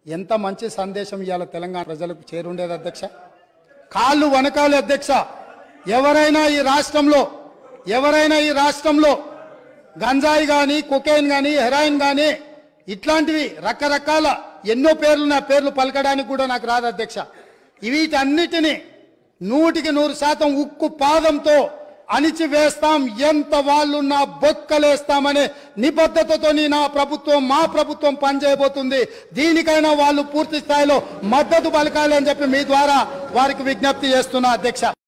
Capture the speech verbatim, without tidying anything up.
ఎంత మంచి సందేశం ఇవాళ తెలంగాణ ప్రజలకు చేరుండేది అధ్యక్ష. కాళ్ళు వనకాలి అధ్యక్ష. ఎవరైనా ఈ రాష్ట్రంలో ఎవరైనా ఈ రాష్ట్రంలో గంజాయి కానీ కొకైన్ కానీ హెరాయిన్ కానీ ఇట్లాంటివి రకరకాల ఎన్నో పేర్లు నా పేర్లు పలకడానికి కూడా నాకు రాదు అధ్యక్ష. వీటన్నిటిని నూటికి నూరు శాతం ఉక్కు పాదంతో అణిచివేస్తాం, ఎంత వాళ్ళు నా బొక్కలేస్తామనే నిబద్ధతతో నా ప్రభుత్వం మా ప్రభుత్వం పనిచేయబోతుంది. దీనికైనా వాళ్ళు పూర్తి స్థాయిలో మద్దతు పలకాలి అని చెప్పి మీ ద్వారా వారికి విజ్ఞప్తి చేస్తున్నా అధ్యక్ష.